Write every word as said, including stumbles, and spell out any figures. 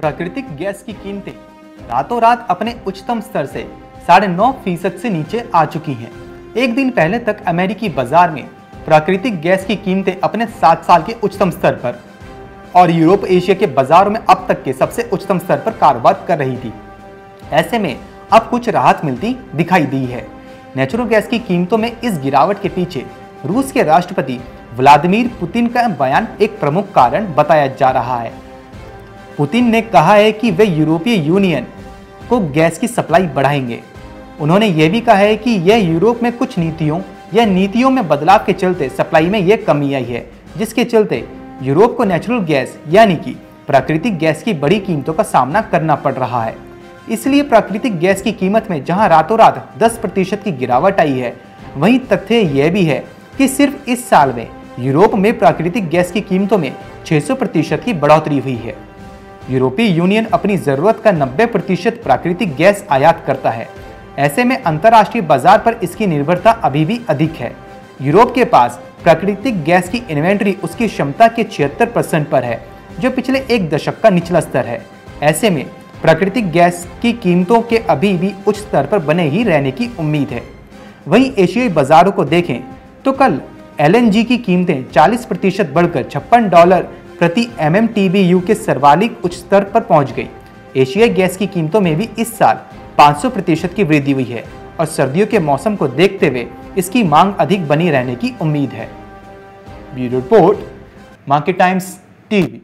प्राकृतिक गैस की कीमतें रातों रात अपने उच्चतम स्तर से साढ़े नौ फीसद से नीचे आ चुकी हैं। एक दिन पहले तक अमेरिकी बाजार में प्राकृतिक गैस की कीमतें अपने सात साल के उच्चतम स्तर पर और यूरोप एशिया के बाजारों में अब तक के सबसे उच्चतम स्तर पर कारोबार कर रही थी। ऐसे में अब कुछ राहत मिलती दिखाई दी है। नेचुरल गैस की कीमतों में इस गिरावट के पीछे रूस के राष्ट्रपति व्लादिमीर पुतिन का बयान एक प्रमुख कारण बताया जा रहा है। पुतिन ने कहा है कि वे यूरोपीय यूनियन को गैस की सप्लाई बढ़ाएंगे। उन्होंने यह भी कहा है कि यह यूरोप में कुछ नीतियों या नीतियों में बदलाव के चलते सप्लाई में यह कमी आई है, जिसके चलते यूरोप को नेचुरल गैस यानी कि प्राकृतिक गैस की बड़ी कीमतों का सामना करना पड़ रहा है। इसलिए प्राकृतिक गैस की कीमत में जहां रातों रात दस प्रतिशत की गिरावट आई है, वहीं तथ्य यह भी है कि सिर्फ इस साल में यूरोप में प्राकृतिक गैस की कीमतों में छह सौ प्रतिशत की बढ़ोतरी हुई है। यूरोपीय यूनियन अपनी जरूरत का नब्बे प्रतिशत प्राकृतिक गैस आयात करता है। ऐसे में अंतर्राष्ट्रीय बाजार पर इसकी निर्भरता अभी भी अधिक है। यूरोप के पास प्राकृतिक गैस की इन्वेंट्री उसकी क्षमता के छिहत्तर परसेंट पर है, जो पिछले एक दशक का निचला स्तर है। ऐसे में प्राकृतिक गैस की कीमतों के अभी भी उच्च स्तर पर बने ही रहने की उम्मीद है। वहीं एशियाई बाजारों को देखें तो कल एल एन जी की कीमतें चालीस प्रतिशत बढ़कर छप्पन डॉलर प्रति M M T B U के सर्वाधिक उच्च स्तर पर पहुंच गई। एशियाई गैस की कीमतों में भी इस साल पाँच सौ प्रतिशत की वृद्धि हुई है और सर्दियों के मौसम को देखते हुए इसकी मांग अधिक बनी रहने की उम्मीद है। Bureau report, market times TV.